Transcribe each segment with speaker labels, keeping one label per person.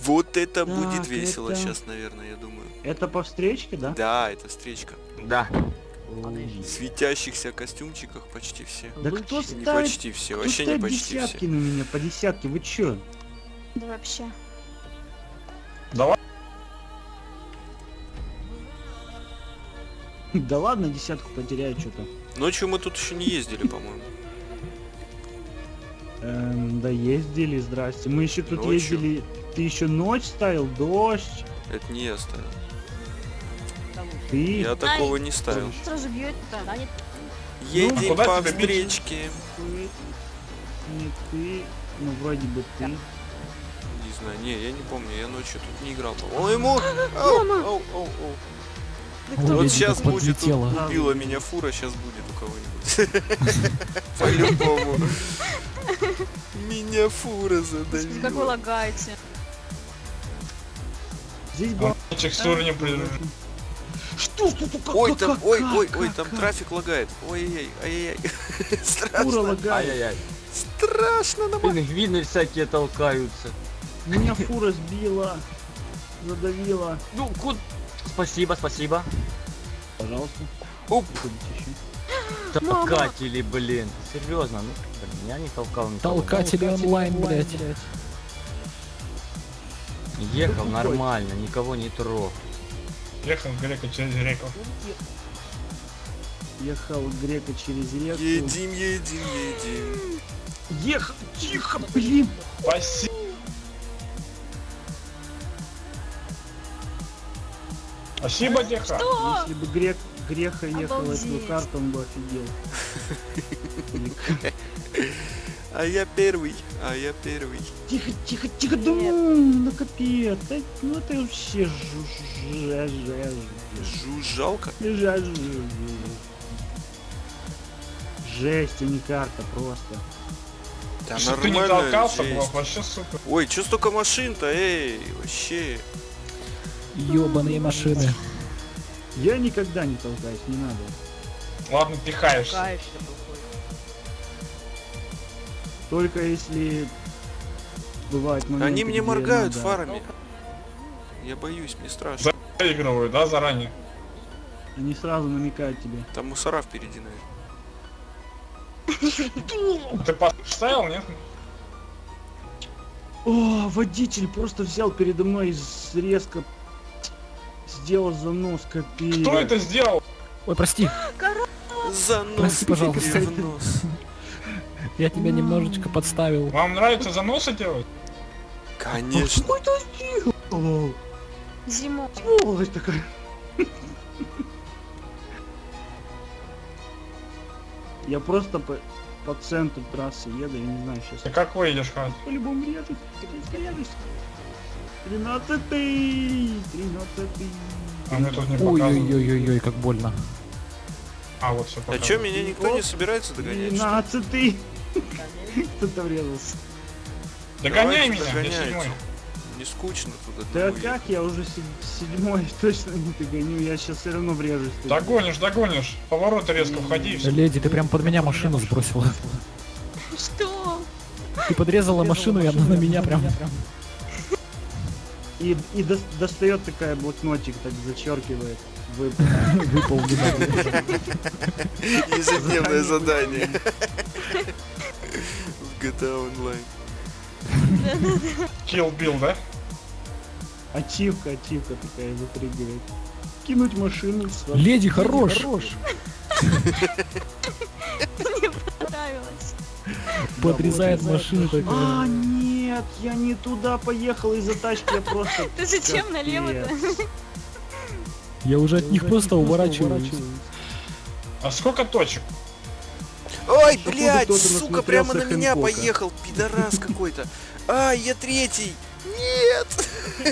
Speaker 1: Вот это
Speaker 2: Так,
Speaker 1: будет весело
Speaker 2: это-
Speaker 1: сейчас, наверное, я думаю.
Speaker 2: Это по встречке, да?
Speaker 1: Да, это встречка.
Speaker 3: Да.
Speaker 1: В светящихся костюмчиках почти все.
Speaker 2: Да кто
Speaker 1: Не
Speaker 2: ставит,
Speaker 1: почти все,
Speaker 2: кто
Speaker 1: вообще не
Speaker 2: ставит
Speaker 1: почти
Speaker 2: десятки
Speaker 1: все.
Speaker 2: на меня, по десятке, вы чё?
Speaker 4: Да вообще.
Speaker 5: Давай.
Speaker 2: Да ладно, десятку потеряю что-то.
Speaker 1: Ночью мы тут еще не ездили, по-моему.
Speaker 2: Да ездили, здрасте. Мы еще тут
Speaker 1: Ночью?
Speaker 2: ездили. Ты еще ночь ставил, дождь.
Speaker 1: Это не я ставил.
Speaker 2: Ты.
Speaker 1: Я такого не ставил.
Speaker 4: Сразу бьет-то. Да, нет.
Speaker 1: Едем
Speaker 5: куда
Speaker 1: по
Speaker 5: тебя бить?
Speaker 1: встречке.
Speaker 2: Не ты. Ну вроде бы ты.
Speaker 1: Не знаю, не, я не помню, я ночью тут не играл. Ой, ему! Ау, ау, ау, ау. Вот сейчас будет, тут убила меня фура, сейчас будет у кого-нибудь. По-любому. Меня фура
Speaker 4: Как вы
Speaker 1: задавила.
Speaker 4: лагаете.
Speaker 2: Здесь был.
Speaker 5: Текстуры не придумали.
Speaker 2: Что тут?
Speaker 1: Ой, там, ой, там трафик лагает. Ой-ой-ой, ай-яй-яй.
Speaker 2: Фура
Speaker 1: Страшно.
Speaker 2: лагает.
Speaker 3: Ай-яй-яй.
Speaker 1: Страшно на
Speaker 3: Пингвины всякие толкаются.
Speaker 2: Меня фура сбила. Задавила.
Speaker 3: Ну, куда? Спасибо, спасибо.
Speaker 2: Пожалуйста.
Speaker 1: Оп.
Speaker 2: Ходите еще.
Speaker 3: Толкатели, блин. Серьезно, ну, блин, я не толкал никого.
Speaker 6: Толкатели онлайн, блядь.
Speaker 3: Ехал нормально, никого не трог.
Speaker 5: Ехал грека через реку.
Speaker 2: Ехал грека через реку.
Speaker 1: Едим, едим, едим.
Speaker 2: Ехал. Тихо, блин.
Speaker 5: Спасибо. Спасибо, Деха.
Speaker 2: Если бы Греха ехал эту
Speaker 4: Обалдеть.
Speaker 2: карту, он бы офигел.
Speaker 1: А я первый, а я первый.
Speaker 2: Тихо, тихо, тихо, да ну капец. Ну это вообще
Speaker 1: Жалко.
Speaker 2: Жесть, а не карта просто.
Speaker 1: Да
Speaker 5: Что ты не
Speaker 1: нормально,
Speaker 5: толкался,
Speaker 1: жесть.
Speaker 5: было вообще супер.
Speaker 1: Ой, чё столько машин-то, эй, вообще.
Speaker 6: Ёбаные машины.
Speaker 2: Я никогда не толкаюсь, не надо.
Speaker 5: Ладно, пихаешься.
Speaker 2: Только если бывает моменты,
Speaker 1: Они мне
Speaker 2: где
Speaker 1: моргают
Speaker 2: надо-
Speaker 1: фарами. Я боюсь, мне страшно.
Speaker 5: Заигрываю, да, заранее?
Speaker 2: Они сразу намекают тебе.
Speaker 1: Там мусора впереди, наверное.
Speaker 5: Ты поставил, нет?
Speaker 2: О, водитель просто взял передо мной и резко сделал занос, капец.
Speaker 5: Кто это сделал?
Speaker 6: Ой, прости,
Speaker 1: Занос
Speaker 6: Прости, пожалуйста.
Speaker 1: тебе в нос.
Speaker 6: я тебя немножечко подставил.
Speaker 5: Вам нравится заносы делать?
Speaker 1: Конечно.
Speaker 2: Что это сделал?
Speaker 4: Зимой.
Speaker 2: Сволочь такая. Я просто по центру трассы еду, я не знаю
Speaker 5: Ты
Speaker 2: сейчас.
Speaker 5: как выйдешь, Хат?
Speaker 2: По-любому режет. 13-й.
Speaker 5: А мне тут не показывают.
Speaker 6: Ой-ой-ой-ой, как больно.
Speaker 5: А, вот все
Speaker 1: А
Speaker 5: показывает.
Speaker 1: чё, меня никто не собирается догонять? что ли?
Speaker 2: 13-й. Кто-то врезался.
Speaker 5: Догоняй
Speaker 1: Давайте,
Speaker 5: меня, я
Speaker 1: догоняйте.
Speaker 5: седьмой.
Speaker 1: Не скучно тут
Speaker 2: Да
Speaker 1: одному
Speaker 2: как, я уже седьмой, точно не догоню, я сейчас все равно врежусь.
Speaker 5: Догонишь, догонишь. Повороты резко входи и все.
Speaker 6: Леди, ты прям под меня машину сбросила.
Speaker 4: Что?
Speaker 6: Ты подрезала машину, и она на меня прям...
Speaker 2: И достает такая блокнотик, так зачеркивает.
Speaker 6: Выпал в меня.
Speaker 1: есть. Ежедневное задание. В GTA Online.
Speaker 5: Kill Bill, да?
Speaker 2: Ачивка такая выпрыгивает. Кинуть машину сразу.
Speaker 6: Леди, хорош!
Speaker 4: Мне понравилось.
Speaker 6: Подрезает машину
Speaker 2: А,
Speaker 6: такая.
Speaker 2: нет, я не туда поехал из-за тачки, я просто...
Speaker 4: Ты зачем налево-то?
Speaker 6: Я уже от них просто уворачиваюсь.
Speaker 5: А сколько точек?
Speaker 1: Ой,
Speaker 2: Походу,
Speaker 1: блядь,
Speaker 2: кто-то
Speaker 1: сука, прямо на
Speaker 2: насмотрелся
Speaker 1: меня
Speaker 2: Хэнкока.
Speaker 1: поехал, пидорас какой-то. Ай, я третий. Нет.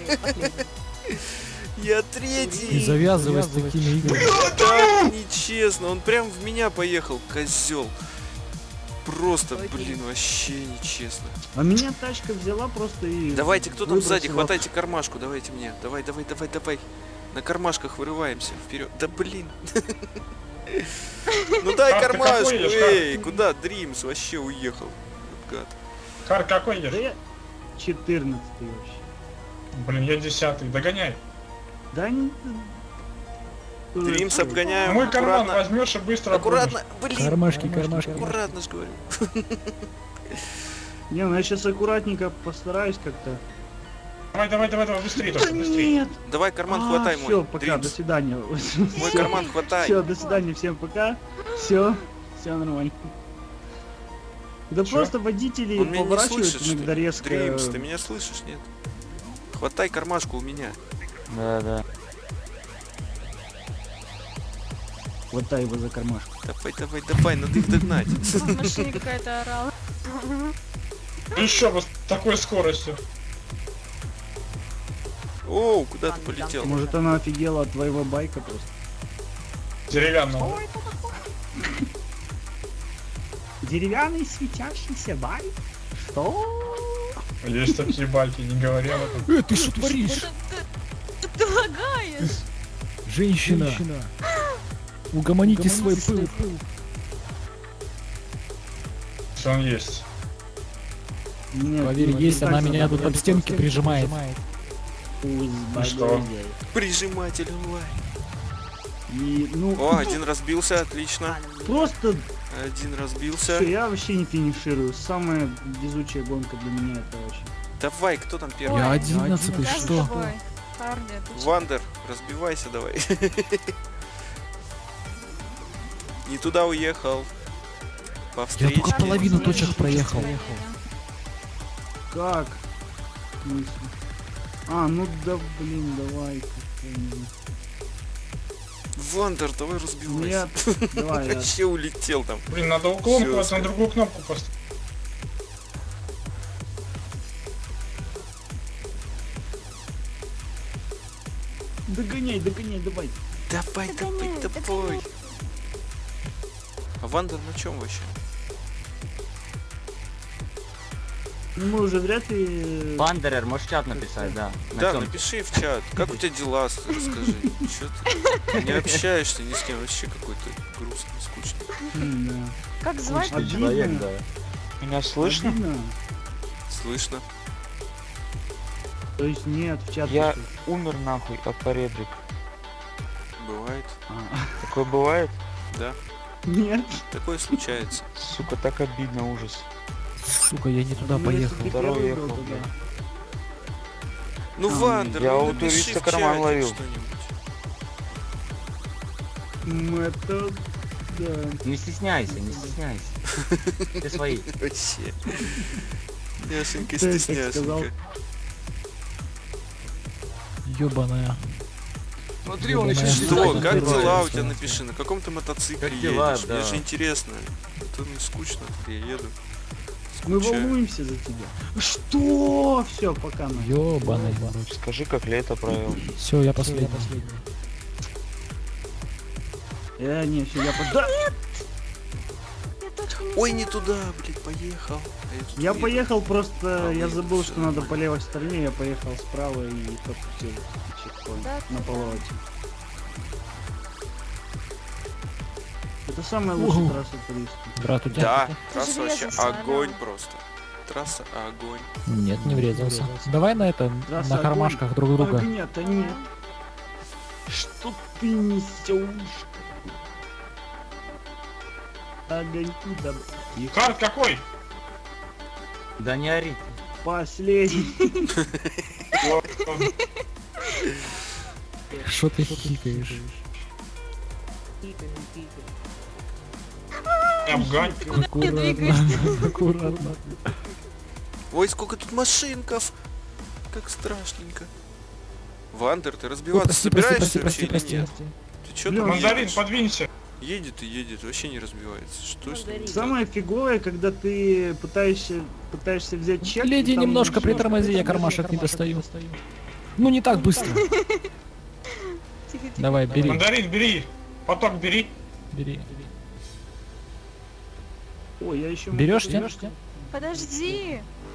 Speaker 1: Я
Speaker 6: И
Speaker 1: третий.
Speaker 6: завязывай с такими играми.
Speaker 1: Так нечестно, он прям в меня поехал, козел. Просто, блин, вообще нечестно.
Speaker 2: А меня тачка взяла просто и...
Speaker 1: Давайте, кто там сзади,
Speaker 2: выбросила.
Speaker 1: хватайте кармашку, давайте мне. Давай. На кармашках вырываемся вперед. Да блин. Ну дай
Speaker 5: Как ты
Speaker 1: кармашку,
Speaker 5: какой едешь,
Speaker 1: эй, куда Дримс вообще уехал? Гад.
Speaker 5: Хар, какой
Speaker 2: Да
Speaker 5: едешь?
Speaker 2: я 14 вообще.
Speaker 5: Блин, я 10-й. Догоняй.
Speaker 2: Да не...
Speaker 1: Дримс обгоняем.
Speaker 5: Мой карман
Speaker 1: Аккуратно.
Speaker 5: возьмешь и быстро
Speaker 1: Аккуратно. Блин.
Speaker 6: Кармашки, кармашки.
Speaker 1: Аккуратно ж говорю.
Speaker 2: Не, ну я сейчас аккуратненько постараюсь как-то.
Speaker 5: Давай, быстрее,
Speaker 2: Да
Speaker 5: только быстрее.
Speaker 2: нет!
Speaker 1: Давай карман хватай
Speaker 2: Все,
Speaker 1: мой.
Speaker 2: пока,
Speaker 1: Дримс.
Speaker 2: до свидания.
Speaker 1: Мой карман хватай.
Speaker 2: Все, до свидания, всем пока. Все нормально. Да
Speaker 5: Чё?
Speaker 2: просто водители
Speaker 1: Он меня не
Speaker 2: поворачивают
Speaker 1: слышит, что
Speaker 2: иногда
Speaker 1: ли?
Speaker 2: резко.
Speaker 1: Дримс, ты меня слышишь, нет? Хватай кармашку у меня.
Speaker 3: Да.
Speaker 2: Хватай его за кармашку.
Speaker 1: Давай, надо их догнать.
Speaker 4: В машине какая-то орала.
Speaker 5: Еще бы с такой скоростью.
Speaker 1: Оу, куда ты полетел?
Speaker 2: Может она офигела от твоего байка просто.
Speaker 5: Деревянного.
Speaker 2: Деревянный светящийся байк? Что?
Speaker 5: Есть такие байки, не говори об этом.
Speaker 6: Ты что творишь?
Speaker 4: Ты лагаешь.
Speaker 6: Женщина. Угомоните свой пыл.
Speaker 5: Все, он есть.
Speaker 2: Нет,
Speaker 6: Поверь,
Speaker 2: ну,
Speaker 6: есть,
Speaker 2: так
Speaker 6: она меня
Speaker 2: задумал.
Speaker 6: тут об стенки прижимает.
Speaker 2: Пусть
Speaker 5: что?
Speaker 2: bagage.
Speaker 1: Прижиматель онлайн.
Speaker 2: И, ну,
Speaker 1: О, один разбился, отлично.
Speaker 2: просто
Speaker 1: Один разбился.
Speaker 2: всё, я вообще не финиширую. Самая везучая гонка для меня это вообще.
Speaker 1: Давай, кто там первый?
Speaker 6: Я
Speaker 4: Ой,
Speaker 6: 11-й,
Speaker 4: Я с
Speaker 6: что?
Speaker 4: тобой. Харди, ты чё?
Speaker 1: Вандер, разбивайся давай. Не туда уехал. По
Speaker 6: Я
Speaker 1: встрече.
Speaker 6: только половину точек проехал.
Speaker 2: Как? В смысле? А, ну да блин, давай. как-то.
Speaker 1: Вандер, давай
Speaker 2: Нет,
Speaker 1: разбивайся.
Speaker 2: давай я.
Speaker 1: Вообще улетел там.
Speaker 5: Блин, надо уклон
Speaker 1: Всё,
Speaker 5: куда-то на другую кнопку поставить.
Speaker 2: Догоняй, давай.
Speaker 1: Давай. А Вандер на чем вообще?
Speaker 2: Ну мы уже вряд ли...
Speaker 3: Вандерер, можешь чат написать, да. На
Speaker 1: Да,
Speaker 3: чём?
Speaker 1: напиши в чат. Как у тебя дела? Расскажи. Чё ты не общаешься ни с кем? Вообще какой-то грустный, скучный.
Speaker 2: Да.
Speaker 4: Как звать?
Speaker 3: Скучный человек,
Speaker 2: Обидно.
Speaker 3: да.
Speaker 7: Меня слышно?
Speaker 2: Обидно.
Speaker 1: Слышно?
Speaker 2: То есть нет, в чат
Speaker 7: Я
Speaker 2: пишут.
Speaker 7: умер нахуй, аппаредрик.
Speaker 1: Бывает.
Speaker 2: А,
Speaker 7: Такое бывает?
Speaker 1: Да.
Speaker 2: Нет.
Speaker 1: Такое случается.
Speaker 7: Сука, так обидно, ужас.
Speaker 6: Сука, я не туда
Speaker 2: Ну,
Speaker 6: поехал.
Speaker 2: если ты
Speaker 7: Второй
Speaker 2: первый
Speaker 7: ехал,
Speaker 2: был, то
Speaker 7: блядь.
Speaker 2: да.
Speaker 1: Ну,
Speaker 2: А,
Speaker 1: Вандер,
Speaker 7: я
Speaker 1: ну
Speaker 7: у
Speaker 1: напиши
Speaker 7: туриста
Speaker 1: в
Speaker 7: карман
Speaker 1: чате
Speaker 7: ловил.
Speaker 1: что-нибудь.
Speaker 2: Это... Да.
Speaker 3: Не стесняйся. Ты свои.
Speaker 1: Вообще. Яшенька,
Speaker 2: Ты так сказал.
Speaker 1: стесняшенька.
Speaker 6: Ёбаная.
Speaker 3: Смотри, он еще
Speaker 1: Что,
Speaker 6: Да,
Speaker 1: как
Speaker 6: да,
Speaker 1: дела
Speaker 6: да,
Speaker 1: у тебя
Speaker 6: да.
Speaker 1: напиши? На каком ты мотоцикле
Speaker 3: Как дела,
Speaker 1: едешь? Мне
Speaker 3: да.
Speaker 1: же интересно. А то мне скучно, где я еду.
Speaker 2: Мы
Speaker 1: Скучаю.
Speaker 2: волнуемся за тебя. Что? Все, пока. Надя.
Speaker 6: Ёбаный.
Speaker 7: Скажи, как лето провел.
Speaker 6: Все, я последний.
Speaker 2: Не, все, я под... Да!
Speaker 4: Я точно не
Speaker 1: Ой,
Speaker 4: знаю.
Speaker 1: не туда, блядь, поехал. А тут
Speaker 2: Я
Speaker 1: еду.
Speaker 2: поехал просто,
Speaker 1: А,
Speaker 2: я
Speaker 1: вы
Speaker 2: забыл,
Speaker 1: всё
Speaker 2: что надо
Speaker 1: нормально.
Speaker 2: по левой стороне, я поехал справа и пропустил чекпоинт
Speaker 4: Да,
Speaker 2: на
Speaker 4: да.
Speaker 2: повороте. Это самая лучшая
Speaker 6: Угу.
Speaker 2: трасса туристов.
Speaker 6: Брат, у тебя?
Speaker 1: Да,
Speaker 4: Ты
Speaker 1: трасса
Speaker 4: же
Speaker 1: вообще
Speaker 4: врезался,
Speaker 1: огонь
Speaker 4: алло.
Speaker 1: просто. Трасса огонь.
Speaker 6: Нет, не врезался. Давай на это,
Speaker 2: Трасса
Speaker 6: на
Speaker 2: огонь.
Speaker 6: кармашках друг друга.
Speaker 2: Нет, а нет. Что ты несешь? Огоньку да.
Speaker 5: Карт какой?
Speaker 3: Да не ори.
Speaker 2: Последний.
Speaker 6: Что ты хихикаешь?
Speaker 5: Обгань.
Speaker 6: Аккуратно, аккуратно.
Speaker 1: Ой, сколько тут машинков. Как страшненько. Вандер, ты разбиваться собираешься вообще или нет? Ты чё там
Speaker 5: Мандарин,
Speaker 1: едешь?
Speaker 5: подвинься.
Speaker 1: Едет и едет, вообще не разбивается. Что с ним?
Speaker 2: Самое фиговое, когда ты пытаешься взять чек.
Speaker 6: Леди,
Speaker 2: и там
Speaker 6: немножко
Speaker 2: ничего.
Speaker 6: притормози, я кармашек не достаю. Ну не так быстро.
Speaker 4: Тихо.
Speaker 6: Давай, бери,
Speaker 5: Мандарин, бери. Поток бери.
Speaker 6: бери.
Speaker 2: Ой, я еще...
Speaker 6: Берешь, нет?
Speaker 4: Подожди.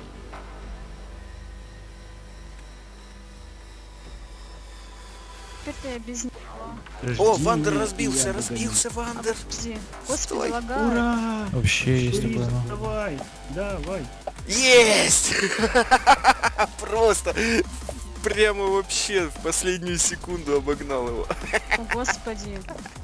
Speaker 4: Теперь я без него.
Speaker 1: О, Вандер разбился, разбился, Вандер.
Speaker 4: Подожди. Господи,
Speaker 1: Стой.
Speaker 4: лагаю.
Speaker 2: Ура!
Speaker 6: Вообще, если бы
Speaker 2: Турист,
Speaker 6: оно...
Speaker 2: давай, давай.
Speaker 1: Есть! Просто прямо вообще в последнюю секунду обогнал его.
Speaker 4: О, господи.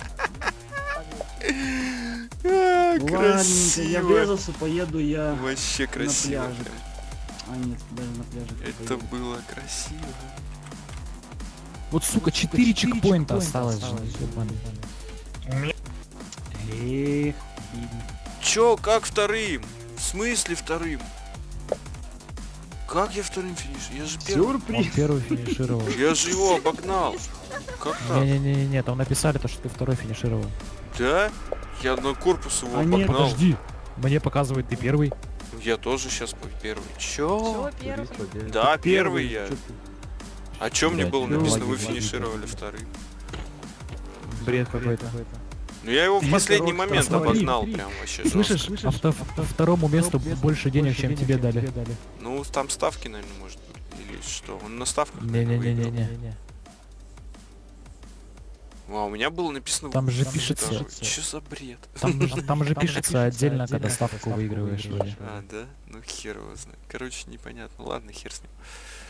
Speaker 2: Ладненько, я
Speaker 1: Красиво.
Speaker 2: врезался, поеду я
Speaker 1: Вообще красиво.
Speaker 2: пляжик.
Speaker 1: прям.
Speaker 2: А нет, даже на пляже.
Speaker 1: Это было красиво.
Speaker 6: Вот, сука, 4 чекпоинта осталось же. ёбаный.
Speaker 5: У меня
Speaker 2: Эх,
Speaker 1: Чё, как вторым? В смысле вторым? Как я вторым финиш? Я же первый.
Speaker 6: Он
Speaker 2: сюрприз.
Speaker 6: первый финишировал.
Speaker 1: Я же его обогнал. Как так?
Speaker 6: Не-не-не, там написали то, что ты второй финишировал.
Speaker 1: Да? Я на корпус его
Speaker 2: А нет,
Speaker 1: обогнал.
Speaker 6: Подожди, мне показывает ты первый.
Speaker 1: Я тоже сейчас первый. Чё?
Speaker 4: Чё, первый?
Speaker 1: Да, первый я.
Speaker 2: Чё ты?
Speaker 1: А чё мне
Speaker 6: Блядь,
Speaker 1: было
Speaker 6: ну,
Speaker 1: написано, вы
Speaker 6: логика.
Speaker 1: финишировали вторым?
Speaker 6: Бред какой-то.
Speaker 1: Ну я его в последний
Speaker 2: короче,
Speaker 1: момент
Speaker 6: посмотри.
Speaker 1: обогнал прям вообще
Speaker 6: Слышишь,
Speaker 1: жестко.
Speaker 6: второму месту больше денег, чем тебе дали.
Speaker 1: Ну там ставки, наверное, может быть. Или что? Он на ставках, наверное, выиграл.
Speaker 6: Не-не-не-не-не.
Speaker 1: А у меня было написано...
Speaker 6: Там же
Speaker 1: второй.
Speaker 6: пишется-
Speaker 1: Чё за бред?
Speaker 6: Там же пишется отдельно, когда ставку выигрываешь. вроде.
Speaker 1: А, да? Ну хер его знает. Короче, непонятно. Ладно, хер с ним.